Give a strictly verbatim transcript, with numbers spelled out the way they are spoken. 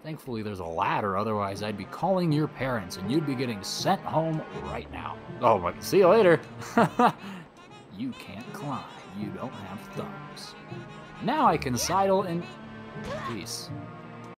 Thankfully there's a ladder, otherwise I'd be calling your parents and you'd be getting sent home right now. Oh, but see you later. You can't climb, you don't have thumbs. Now I can sidle in peace.